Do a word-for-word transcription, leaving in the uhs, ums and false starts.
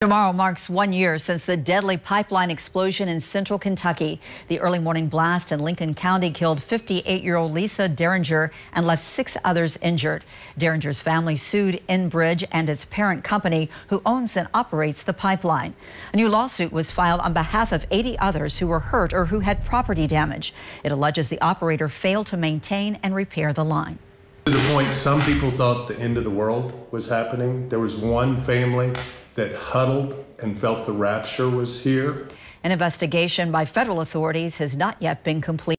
Tomorrow marks one year since the deadly pipeline explosion in central Kentucky. The early morning blast in Lincoln County killed fifty-eight-year-old Lisa Derringer and left six others injured. Derringer's family sued Enbridge and its parent company, who owns and operates the pipeline. A new lawsuit was filed on behalf of eighty others who were hurt or who had property damage. It alleges the operator failed to maintain and repair the line. To the point some people thought the end of the world was happening. There was one family that huddled and felt the rapture was here. An investigation by federal authorities has not yet been completed.